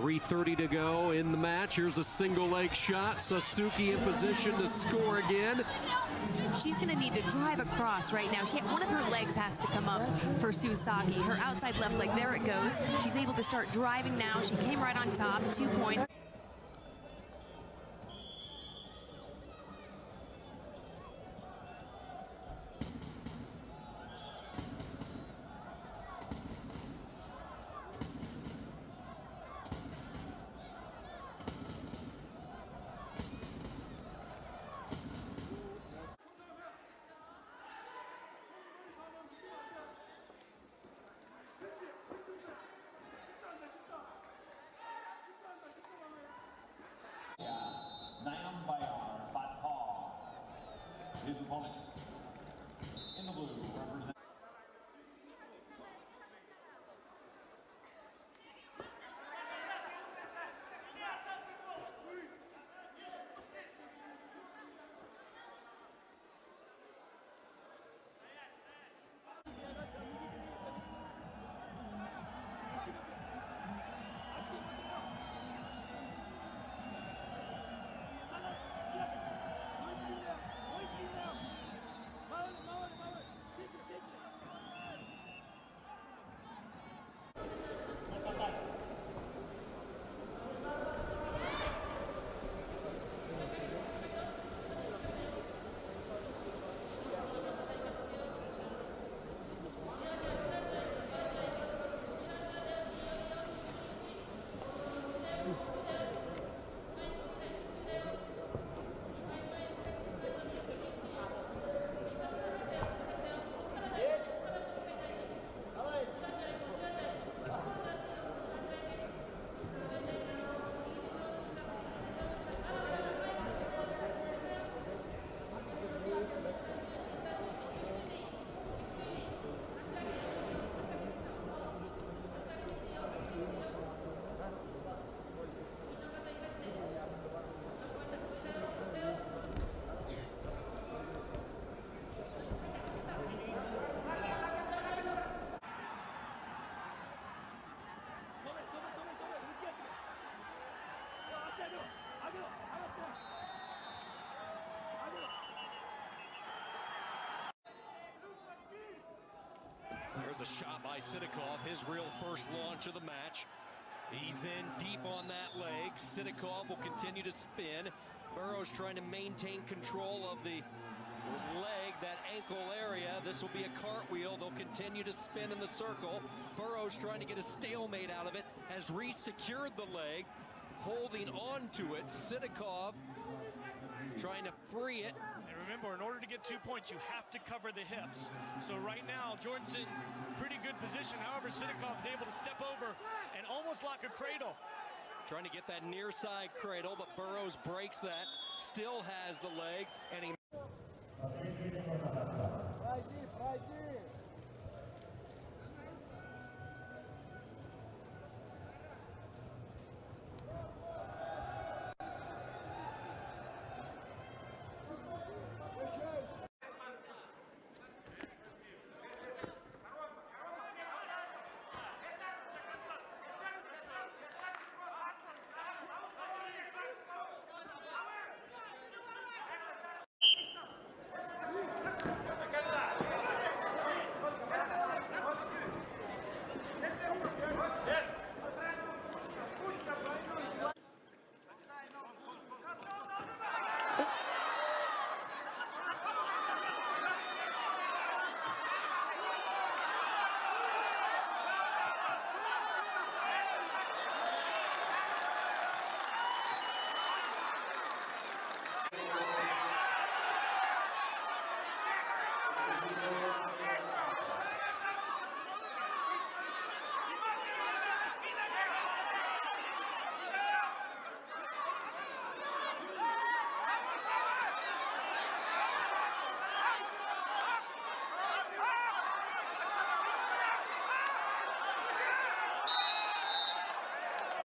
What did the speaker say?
3:30 to go in the match. Here's a single leg shot. Sasuke in position to score again. She's going to need to drive across right now. One of her legs has to come up for Susagi. Her outside left leg, there it goes. She's able to start driving now. She came right on top, 2 points. His opponent in the blue represents. There's a shot by Sidakov, his real first launch of the match. He's in deep on that leg. Sidakov will continue to spin. Burrows trying to maintain control of the leg, that ankle area. This will be a cartwheel. They'll continue to spin in the circle. Burrows trying to get a stalemate out of it, has re-secured the leg, holding on to it. Sidakov trying to free it. And remember, in order to get 2 points, you have to cover the hips. So right now, Jordan's in pretty good position. However, Sidakov is able to step over and almost lock a cradle. Trying to get that near side cradle, but Burrows breaks that, still has the leg, and he... Пройди, пройди!